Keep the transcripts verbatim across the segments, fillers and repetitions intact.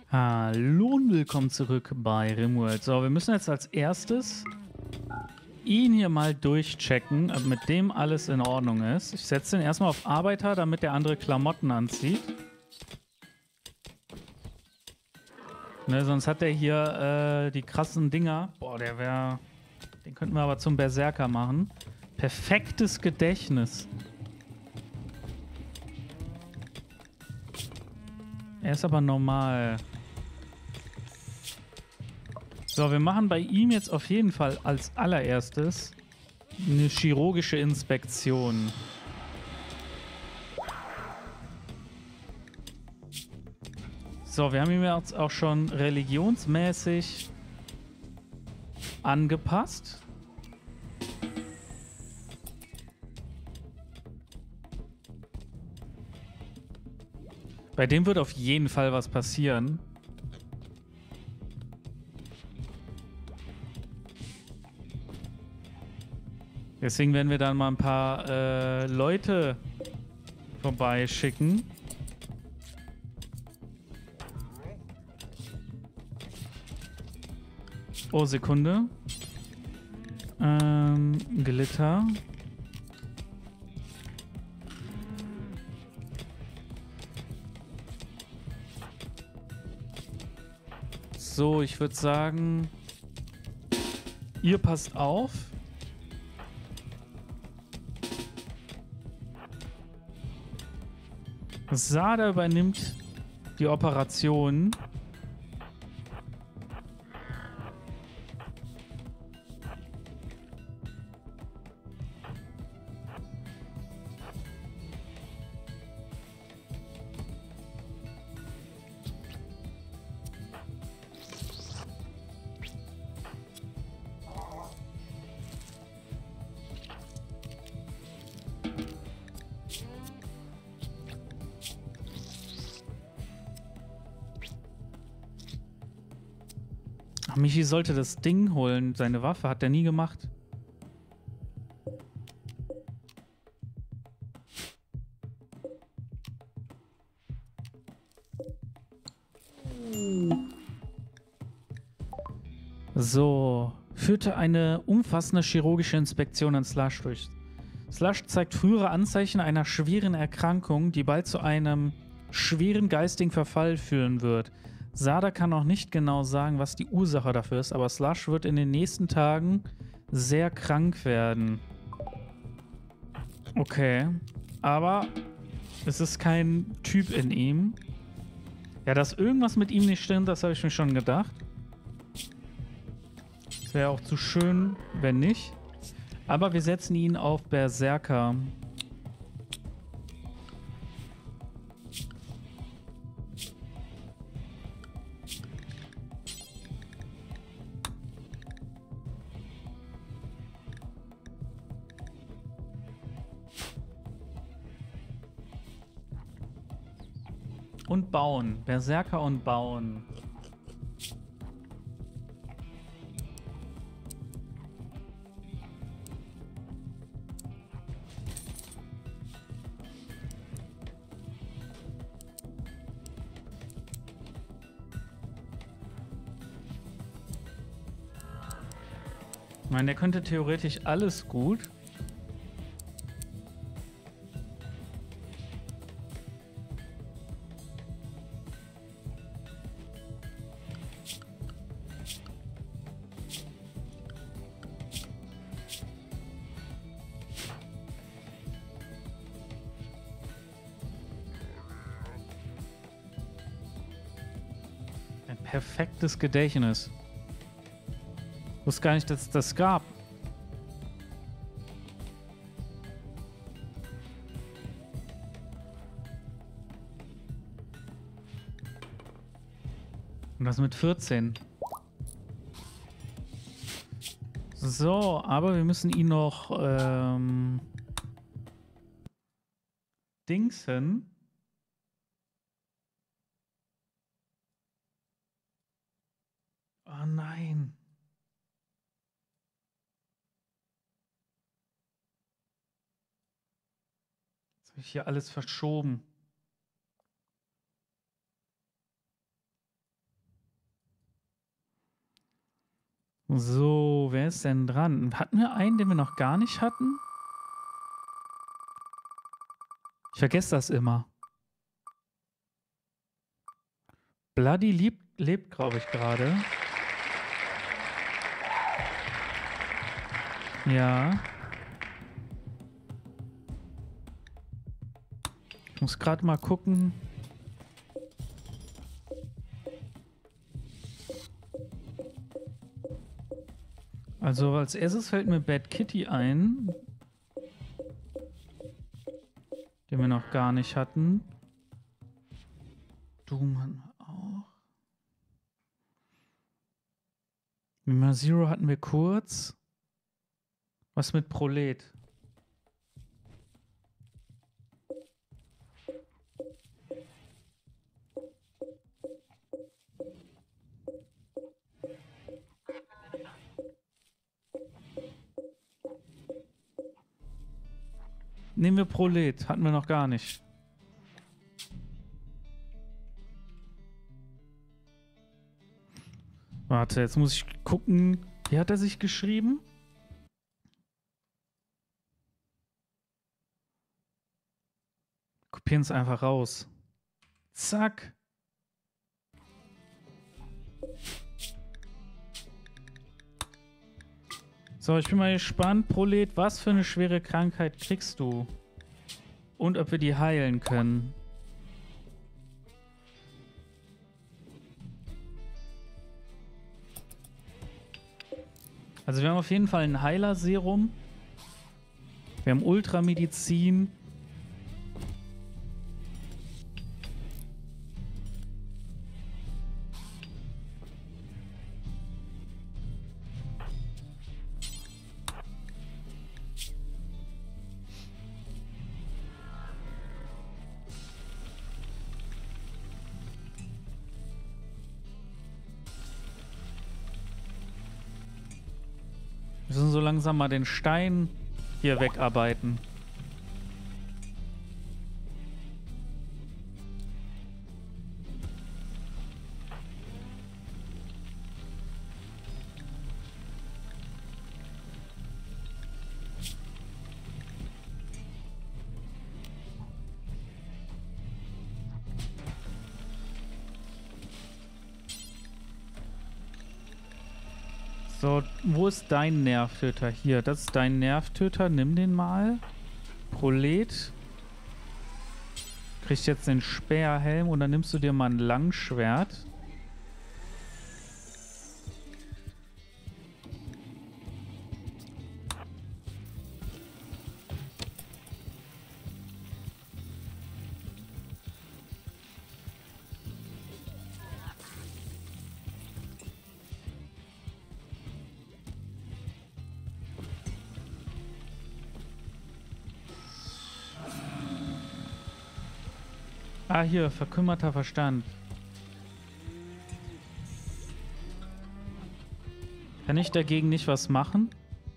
Hallo und willkommen zurück bei Rimworld. So, wir müssen jetzt als erstes ihn hier mal durchchecken, ob mit dem alles in Ordnung ist. Ich setze ihn erstmal auf Arbeiter, damit der andere Klamotten anzieht. Ne, sonst hat der hier äh, die krassen Dinger. Boah, der wäre... Den könnten wir aber zum Berserker machen. Perfektes Gedächtnis. Er ist aber normal. So, wir machen bei ihm jetzt auf jeden Fall als allererstes eine chirurgische Inspektion. So, wir haben ihn jetzt auch schon religionsmäßig angepasst. Bei dem wird auf jeden Fall was passieren. Deswegen werden wir dann mal ein paar äh, Leute vorbeischicken. Oh, Sekunde. Ähm, Glitter. So, ich würde sagen, ihr passt auf. Sada übernimmt die Operation. Ach, Michi sollte das Ding holen. Seine Waffe hat er nie gemacht. So, führte eine umfassende chirurgische Inspektion an Slush durch. Slush zeigt frühere Anzeichen einer schweren Erkrankung, die bald zu einem schweren geistigen Verfall führen wird. Sada kann noch nicht genau sagen, was die Ursache dafür ist, aber Slush wird in den nächsten Tagen sehr krank werden. Okay, aber es ist kein Typ in ihm. Ja, dass irgendwas mit ihm nicht stimmt, das habe ich mir schon gedacht. Es wäre auch zu schön, wenn nicht. Aber wir setzen ihn auf Berserker. Und bauen. Berserker und bauen. Ich meine, der könnte theoretisch alles gut. Ein perfektes Gedächtnis. Ich wusste gar nicht, dass es das gab. Und das mit vierzehn. So, aber wir müssen ihn noch ähm, dingsen. Oh nein. Jetzt habe ich hier alles verschoben. So, wer ist denn dran? Hatten wir einen, den wir noch gar nicht hatten? Ich vergesse das immer. Bloody lebt, lebt glaube ich, gerade. Ja. Ich muss gerade mal gucken. Also als erstes fällt mir Bad Kitty ein, den wir noch gar nicht hatten. Doom hatten wir auch. Mima Zero hatten wir kurz. Was mit Prolet? Nehmen wir Prolet. Hatten wir noch gar nicht. Warte, jetzt muss ich gucken. Wie hat er sich geschrieben? Kopieren es einfach raus. Zack. So, ich bin mal gespannt, Prolet, was für eine schwere Krankheit kriegst du? Und ob wir die heilen können. Also wir haben auf jeden Fall ein Heiler-Serum. Wir haben Ultramedizin. Wir müssen so langsam mal den Stein hier wegarbeiten. So, wo ist dein Nervtöter? Hier, das ist dein Nervtöter. Nimm den mal. Prolet. Kriegst jetzt den Speerhelm und dann nimmst du dir mal ein Langschwert. Ah, hier, verkümmerter Verstand. Kann ich dagegen nicht was machen?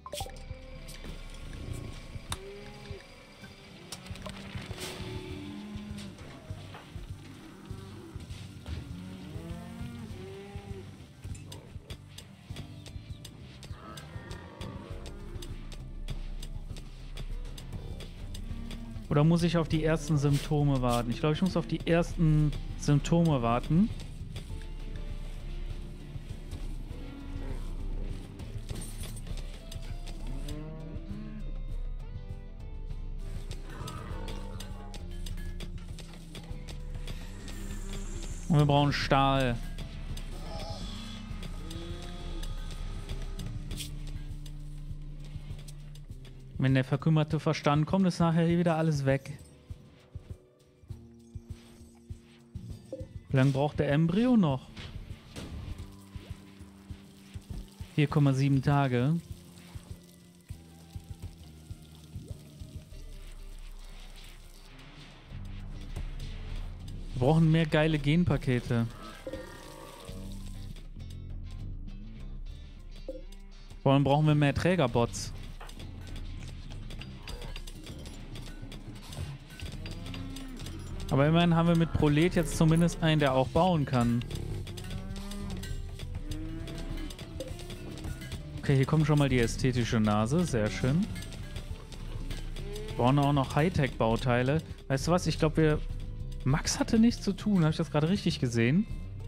Oder muss ich auf die ersten Symptome warten? Ich glaube, ich muss auf die ersten Symptome warten. Und wir brauchen Stahl. Wenn der verkümmerte Verstand kommt, ist nachher hier wieder alles weg. Wie lange braucht der Embryo noch? vier Komma sieben Tage. Wir brauchen mehr geile Genpakete. Vor allem brauchen wir mehr Trägerbots. Aber immerhin haben wir mit Prolet jetzt zumindest einen, der auch bauen kann. Okay, hier kommt schon mal die ästhetische Nase. Sehr schön. Wir brauchen auch noch Hightech-Bauteile. Weißt du was? Ich glaube, wir... Max hatte nichts zu tun. Habe ich das gerade richtig gesehen?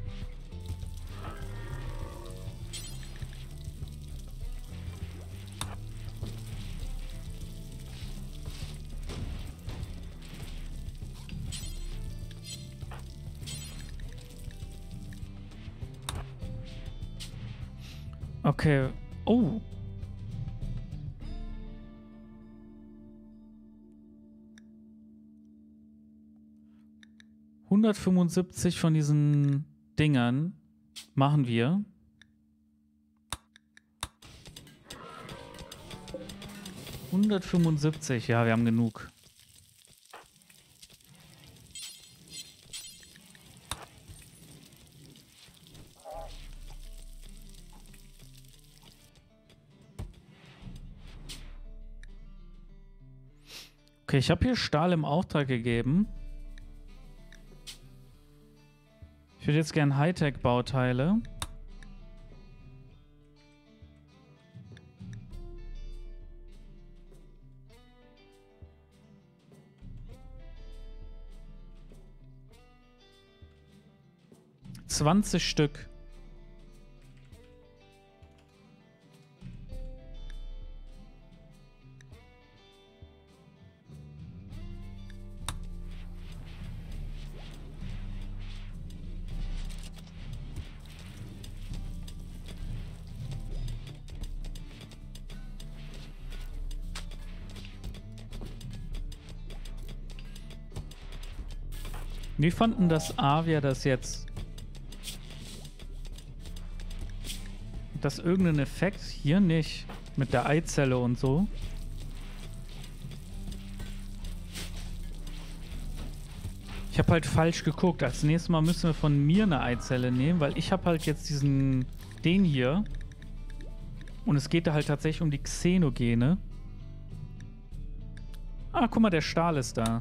Okay. Oh. hundertfünfundsiebzig von diesen Dingern machen wir. hundertfünfundsiebzig, ja, wir haben genug. Okay, ich habe hier Stahl im Auftrag gegeben. Ich würde jetzt gern Hightech-Bauteile. zwanzig Stück. Wie fanden das Avia das jetzt? Das irgendeinen Effekt? Hier nicht. Mit der Eizelle und so. Ich habe halt falsch geguckt. Als nächstes Mal müssen wir von mir eine Eizelle nehmen, weil ich habe halt jetzt diesen... den hier. Und es geht da halt tatsächlich um die Xenogene. Ah, guck mal, der Stahl ist da.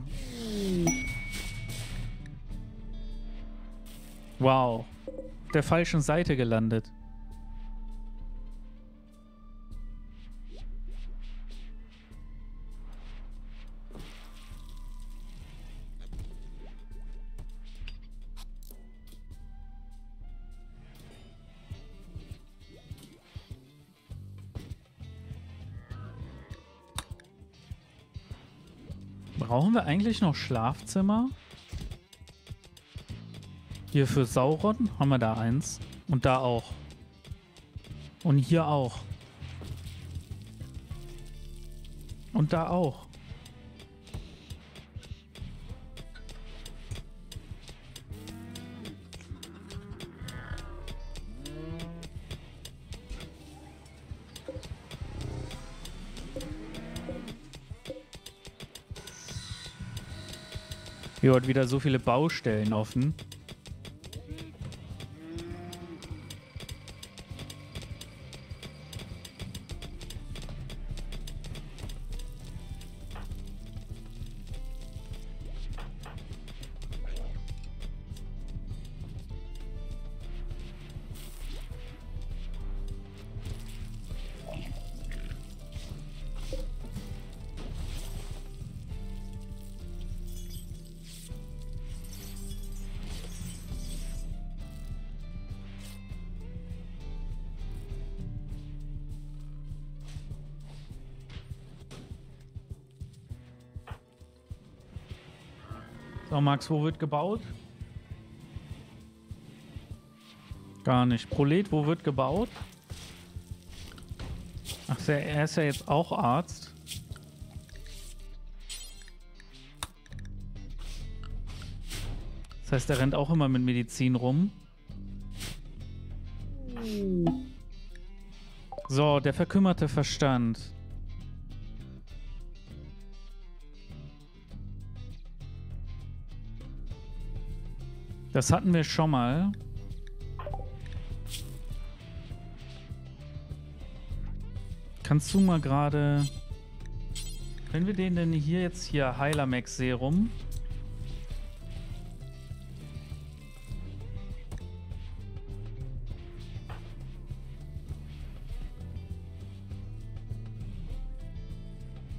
Wow. Auf der falschen Seite gelandet. Brauchen wir eigentlich noch Schlafzimmer? Hier für Sauron haben wir da eins. Und da auch. Und hier auch. Und da auch. Hier hat wieder so viele Baustellen offen. So, Max, wo wird gebaut? Gar nicht. Prolet, wo wird gebaut? Ach, er ist ja jetzt auch Arzt. Das heißt, er rennt auch immer mit Medizin rum. So, der verkümmerte Verstand. Das hatten wir schon mal. Kannst du mal gerade... Können wir den denn hier jetzt hier Heilermax Serum?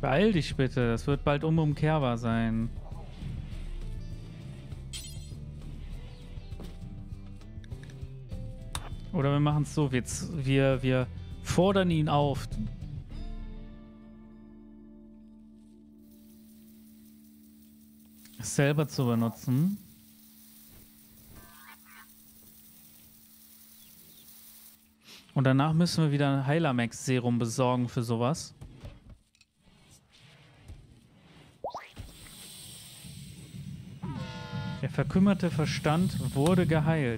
Beeil dich bitte, das wird bald unumkehrbar sein. Oder wir machen es so, wir, wir, wir fordern ihn auf. Es selber zu benutzen. Und danach müssen wir wieder ein Heilermax-Serum besorgen für sowas. Der verkümmerte Verstand wurde geheilt.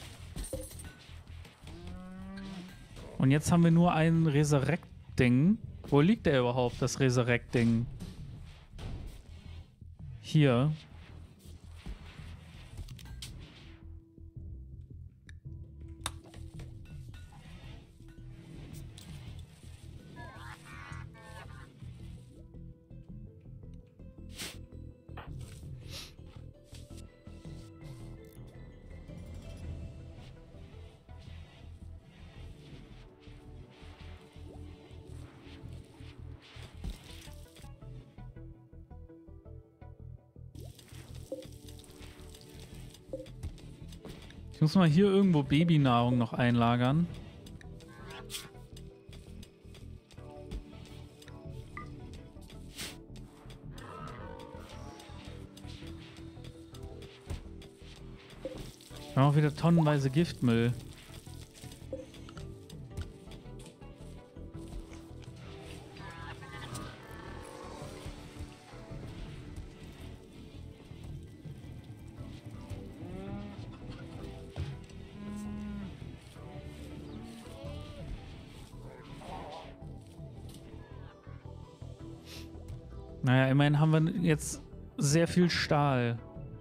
Und jetzt haben wir nur ein Resurrect-Ding. Wo liegt der überhaupt, das Resurrect-Ding? Hier. Ich muss mal hier irgendwo Babynahrung noch einlagern. Wir haben auch wieder tonnenweise Giftmüll. Naja, immerhin haben wir jetzt sehr viel Stahl.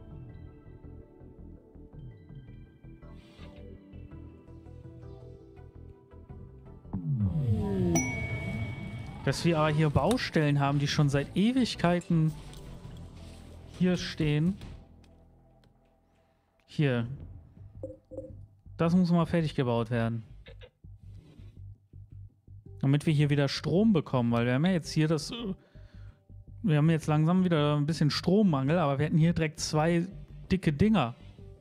Dass wir aber hier Baustellen haben, die schon seit Ewigkeiten hier stehen. Hier. Das muss mal fertig gebaut werden. Damit wir hier wieder Strom bekommen, weil wir haben ja jetzt hier das... Wir haben jetzt langsam wieder ein bisschen Strommangel, aber wir hätten hier direkt zwei dicke Dinger.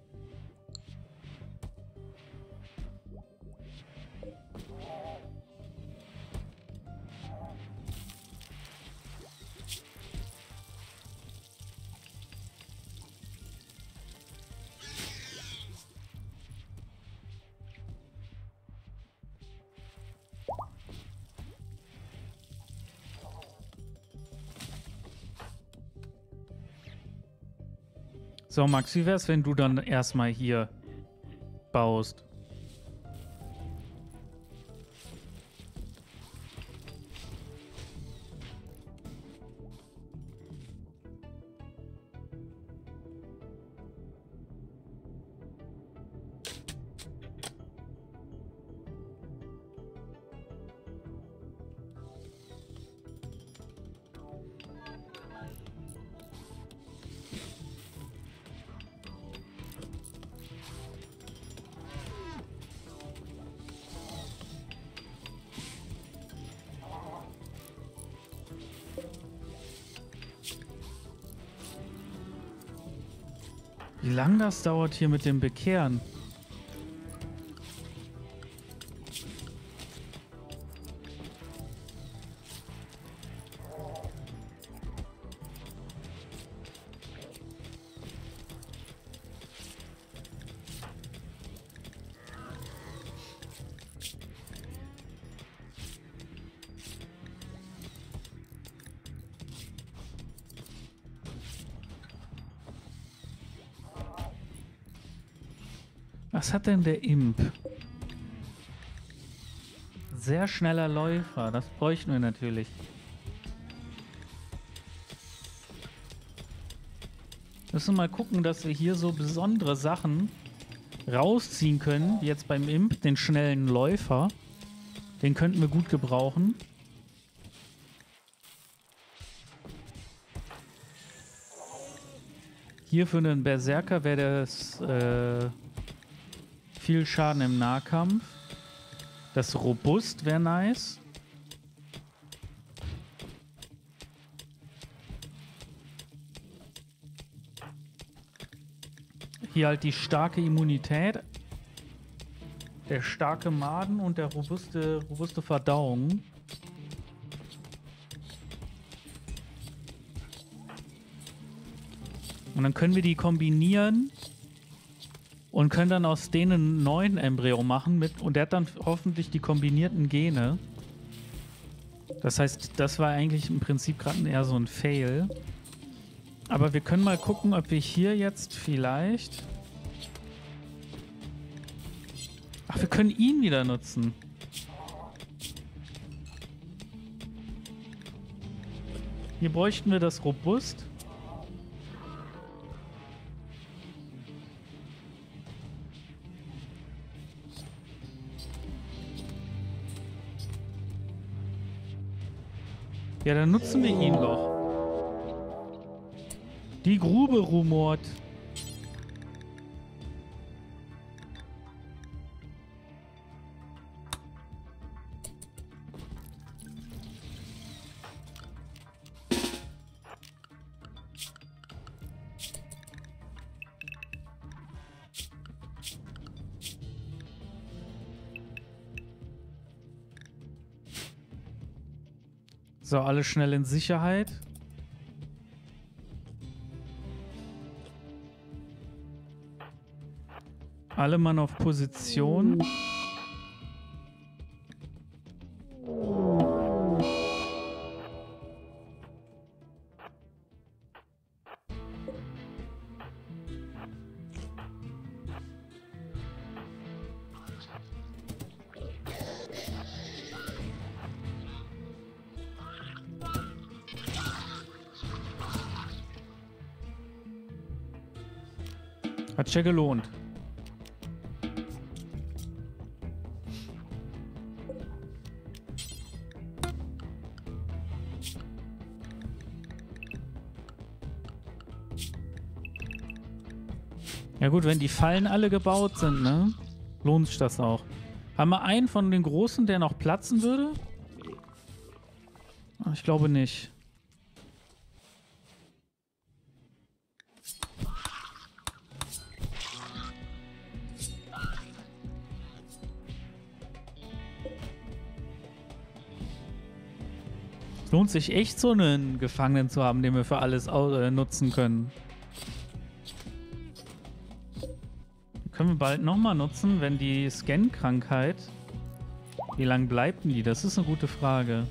So, Max, wie wär's, wenn du dann erstmal hier baust? Wie lange das dauert hier mit dem Bekehren? Was hat denn der Imp? Sehr schneller Läufer, das bräuchten wir natürlich. Müssen mal gucken, dass wir hier so besondere Sachen rausziehen können, wie jetzt beim Imp, den schnellen Läufer. Den könnten wir gut gebrauchen. Hier für einen Berserker wäre das äh, viel Schaden im Nahkampf. Das Robust wäre nice. hier halt die starke Immunität, der starke Magen und der robuste, robuste Verdauung. Und dann können wir die kombinieren und können dann aus denen einen neuen Embryo machen mit, und der hat dann hoffentlich die kombinierten Gene. Das heißt, das war eigentlich im Prinzip gerade eher so ein Fail. Aber wir können mal gucken, ob wir hier jetzt vielleicht... Ach, wir können ihn wieder nutzen. Hier bräuchten wir das Robust. Ja, dann nutzen wir ihn doch. Die Grube rumort. So, alle schnell in Sicherheit. Alle Mann auf Position. Hat sich ja gelohnt. Ja gut, wenn die Fallen alle gebaut sind, ne? Lohnt sich das auch. Haben wir einen von den Großen, der noch platzen würde? Ich glaube nicht. Es lohnt sich echt, so einen Gefangenen zu haben, den wir für alles äh, nutzen können. Können wir bald nochmal nutzen, wenn die Scan-Krankheit... Wie lange bleibt denn die? Das ist eine gute Frage.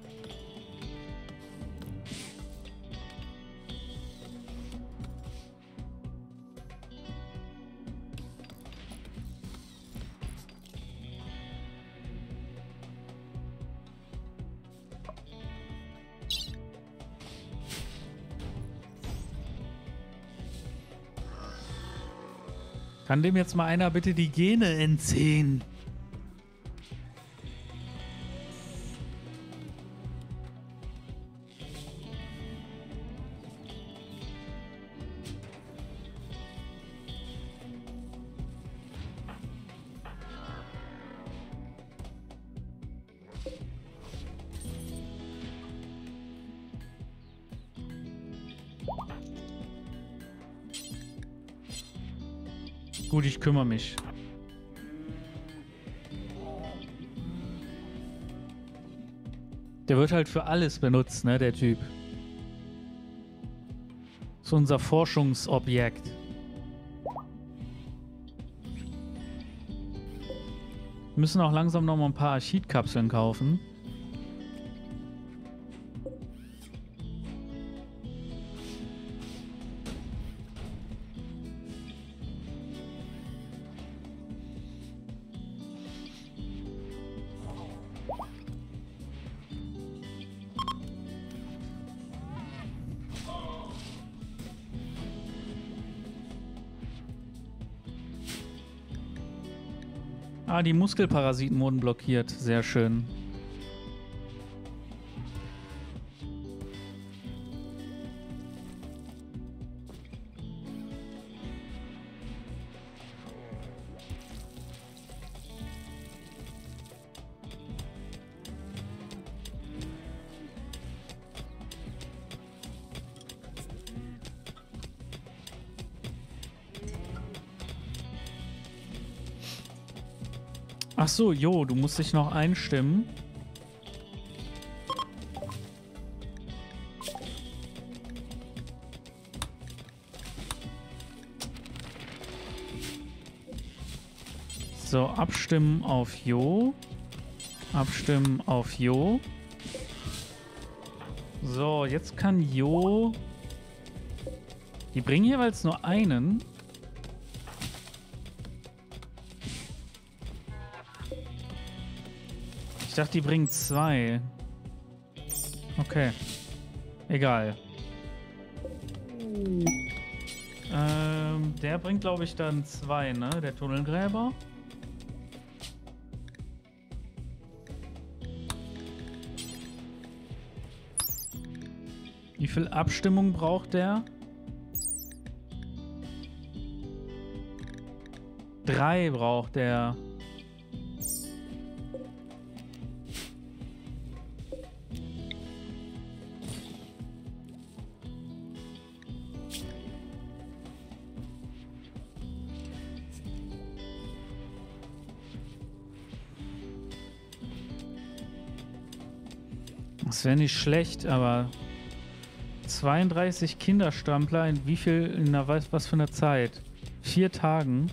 Kann dem jetzt mal einer bitte die Gene entziehen? Gut, ich kümmere mich. Der wird halt für alles benutzt, ne, der Typ. Das ist unser Forschungsobjekt. Wir müssen auch langsam noch mal ein paar Cheat-Kapseln kaufen. Ah, die Muskelparasiten wurden blockiert. Sehr schön. Ach so, jo, du musst dich noch einstimmen. So, abstimmen auf Jo. Abstimmen auf Jo. So, jetzt kann Jo... Die bringen jeweils nur einen. Ich dachte, die bringen zwei. Okay. Egal. Ähm, der bringt, glaube ich, dann zwei, ne? Der Tunnelgräber. Wie viel Abstimmung braucht der? Drei braucht der. Das wäre nicht schlecht, aber zweiunddreißig Kinderstrampler in wie viel, in einer, was, was für einer Zeit? Vier Tagen.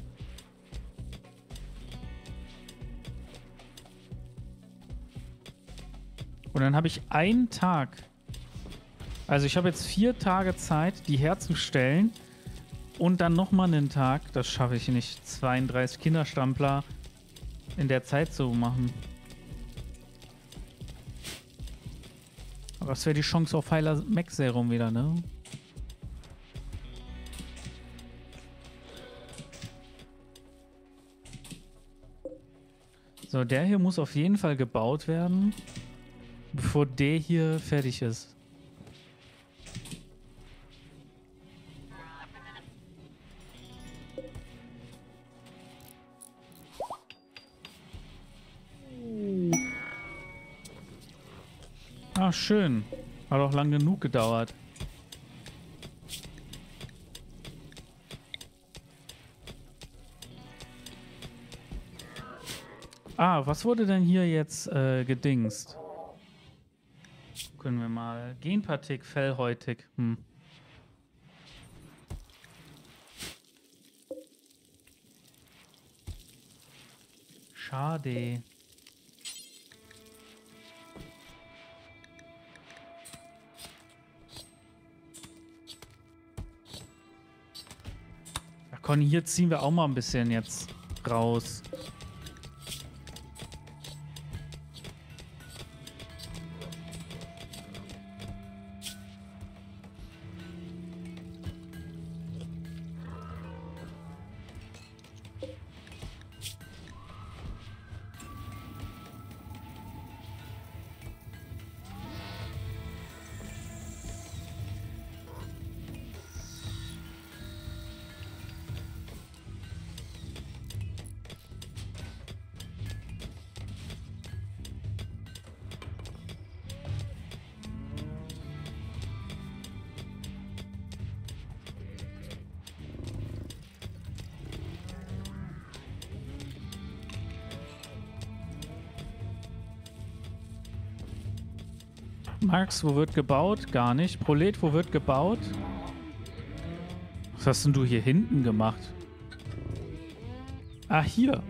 Und dann habe ich einen Tag. Also ich habe jetzt vier Tage Zeit, die herzustellen. Und dann nochmal einen Tag. Das schaffe ich nicht, zweiunddreißig Kinderstrampler in der Zeit zu machen. Aber das wäre die Chance auf Heiler Mech Serum wieder, ne? So, der hier muss auf jeden Fall gebaut werden, bevor der hier fertig ist. Ah, schön. Hat auch lang genug gedauert. Ah, was wurde denn hier jetzt äh, gedingst? Können wir mal. Genpartik, fellhäutig. Hm. Schade. Ach komm, hier ziehen wir auch mal ein bisschen jetzt raus. Max, wo wird gebaut? Gar nicht. Prolet, wo wird gebaut? Was hast denn du hier hinten gemacht? Ah, hier.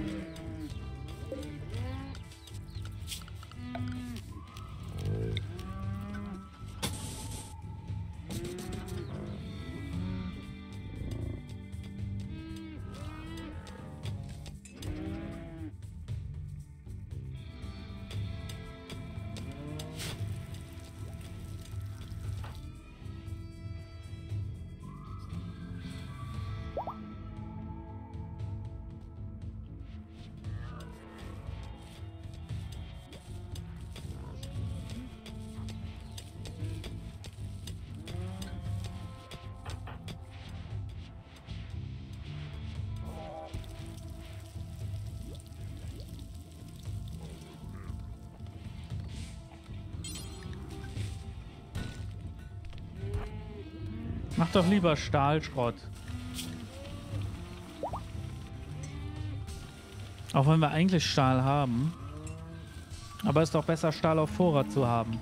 Mach doch lieber Stahlschrott. Auch wenn wir eigentlich Stahl haben. Aber ist doch besser, Stahl auf Vorrat zu haben.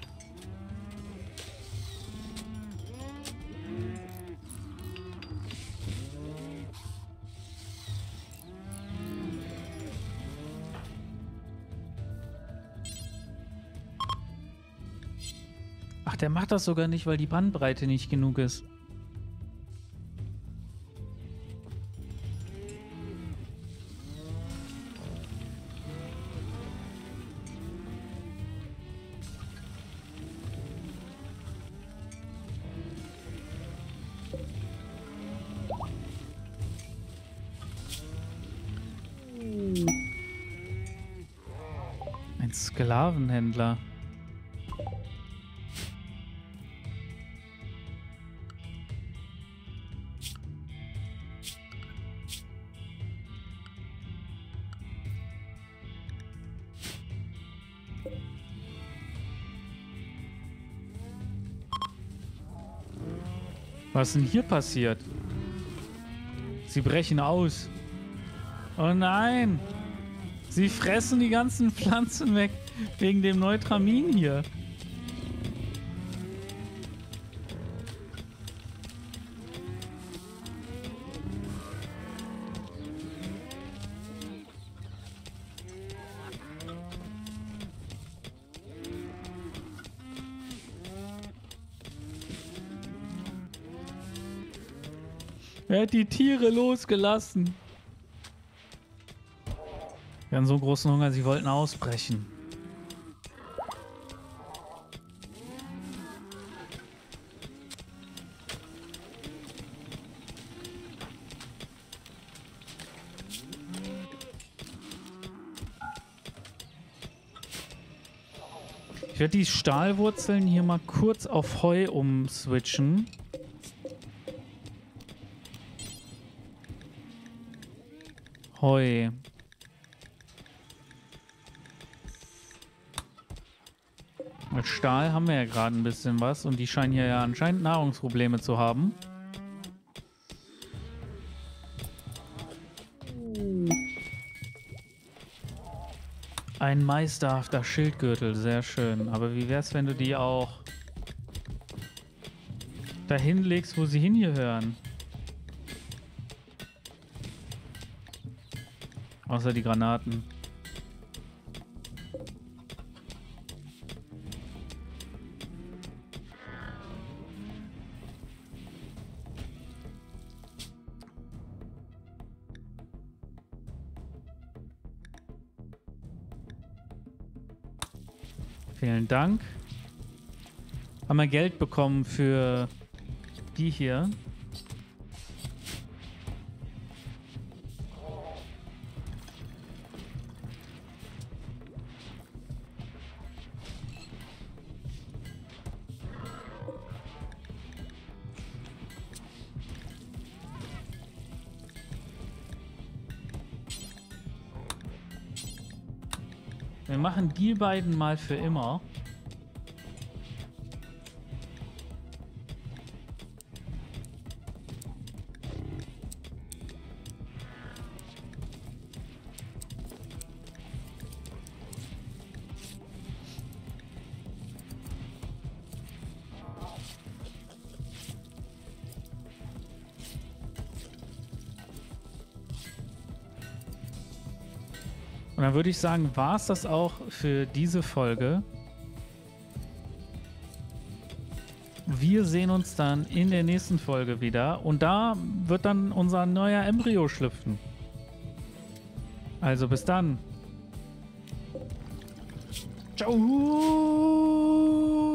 Ach, der macht das sogar nicht, weil die Bandbreite nicht genug ist. Ein Sklavenhändler. Was ist denn hier passiert? Sie brechen aus. Oh nein! Sie fressen die ganzen Pflanzen weg wegen dem Neutramin hier. Er hat die Tiere losgelassen. Wir haben so großen Hunger, sie wollten ausbrechen. Ich werde die Stahlwurzeln hier mal kurz auf Heu umswitchen. Heu. Mit Stahl haben wir ja gerade ein bisschen was und die scheinen hier ja anscheinend Nahrungsprobleme zu haben. Ein meisterhafter Schildgürtel, sehr schön. Aber wie wär's, wenn du die auch dahin legst, wo sie hingehören? Außer die Granaten. Vielen Dank. Haben wir Geld bekommen für die hier. Wir machen die beiden mal für immer. Und dann würde ich sagen, war es das auch für diese Folge. Wir sehen uns dann in der nächsten Folge wieder. Und da wird dann unser neuer Embryo schlüpfen. Also bis dann. Ciao.